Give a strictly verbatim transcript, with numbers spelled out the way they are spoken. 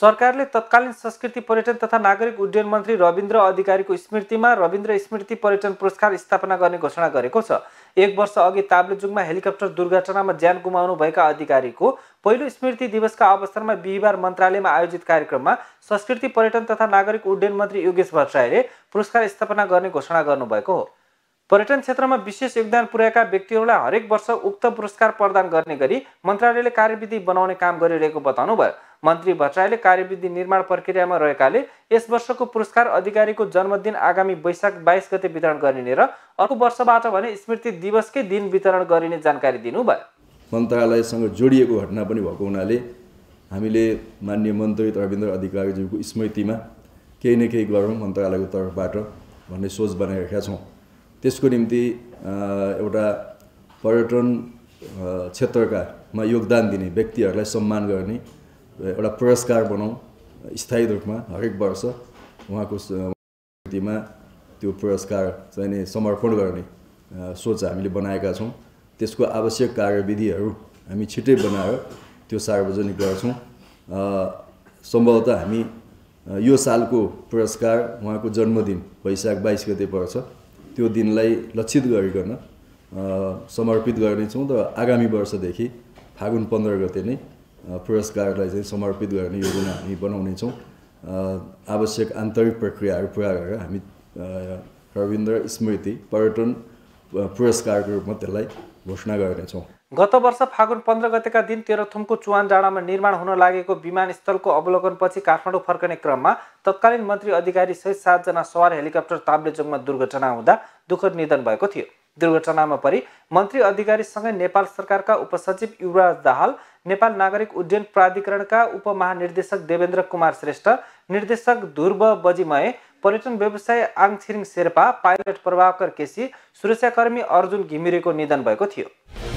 सरकारले तत्कालीन संस्कृति पर्यटन तथा नागरिक उड्डयन मन्त्री रविन्द्र अधिकारीको स्मृतिमा रविन्द्र स्मृति पर्यटन पुरस्कार स्थापना गर्ने घोषणा गरेको छ। एक वर्ष अघि ताप्लेजुङमा हेलिकप्टर दुर्घटनामा ज्यान गुमाउनु भएका अधिकारीको पहिलो स्मृति दिवसका अवसरमा बिहिबार मन्त्रालयमा आयोजित कार्यक्रममा संस्कृति पर्यटन तथा नागरिक उड्डयन मन्त्री योगेश भट्टराईले पुरस्कार स्थापना गर्ने घोषणा गर्नुभएको हो। पर्यटन क्षेत्रमा विशेष योगदान पुर्याएका व्यक्तिहरूलाई हरेक वर्ष उक्त पुरस्कार प्रदान गर्ने गरी मन्त्रालयले कार्यविधि बनाउने काम गरिरहेको बताउनुभयो। मन्त्री भट्टराईले कार्यविधि निर्माण प्रक्रियामा रहेकाले यस वर्षको पुरस्कार अधिकारीको जन्मदिन आगामी वैशाख बाइस गते वितरण गरिने र अर्को वर्षबाट भने स्मृति दिवसकै दिन वितरण गरिने जानकारी दिनुभयो। मन्त्रालयसँग जोडिएको घटना पनि भएको हुनाले हामीले माननीय मन्त्री रविन्द्र अधिकारीज्यूको स्मृतिमा केही न केही गरौँ मन्त्रालयको तर्फबाट भन्ने सोच बनाइरहेका छौँ। त्यसको निम्ति एउटा पर्यटन क्षेत्रकामा योगदान दिने व्यक्तिहरूलाई सम्मान गर्ने एउटा पुरस्कार बनाऊँ स्थायी रूपमा हरेक वर्ष उहाँको स्मृतिमा त्यो पुरस्कार चाहिँ समर्पण गर्ने सोच हामीले बनाएका छौँ। त्यसको आवश्यक कार्यविधिहरू हामी छिटै बनाएर त्यो सार्वजनिक गर्छौँ। सम्भवतः हामी यो सालको पुरस्कार उहाँको जन्मदिन वैशाख बाइस गते पर्छ, त्यो दिनलाई लक्षित गरिकन समर्पित गर्नेछौँ र आगामी वर्षदेखि फागुन पन्ध्र गते नै पुरस्कारलाई चाहिँ समर्पित गर्ने योजना हामी बनाउनेछौँ। आवश्यक आन्तरिक प्रक्रियाहरू पुरा गरेर हामी रविन्द्र स्मृति पर्यटन पुरस्कारको रूपमा त्यसलाई घोषणा गर्नेछौँ। गत वर्ष फागुन पन्ध्र गतेका दिन तेह्रथुमको चुवान डाँडामा निर्माण हुन लागेको विमानस्थलको अवलोकनपछि काठमाडौँ फर्कने क्रममा तत्कालीन मन्त्री अधिकारी सहित सातजना सवार हेलिकप्टर ताप्लेजुङमा दुर्घटना हुँदा दुःखद निधन भएको थियो। दुर्घटनामा परि मन्त्री अधिकारीसँगै नेपाल सरकारका उपसचिव युवराज दाहाल, नेपाल नागरिक उड्डयन प्राधिकरणका उपमहानिर्देशक देवेन्द्र कुमार श्रेष्ठ, निर्देशक ध्रुव बजिमय, पर्यटन व्यवसायी आङ छिरिङ शेर्पा, पाइलट प्रभाकर केसी, सुरक्षाकर्मी अर्जुन घिमिरेको निधन भएको थियो।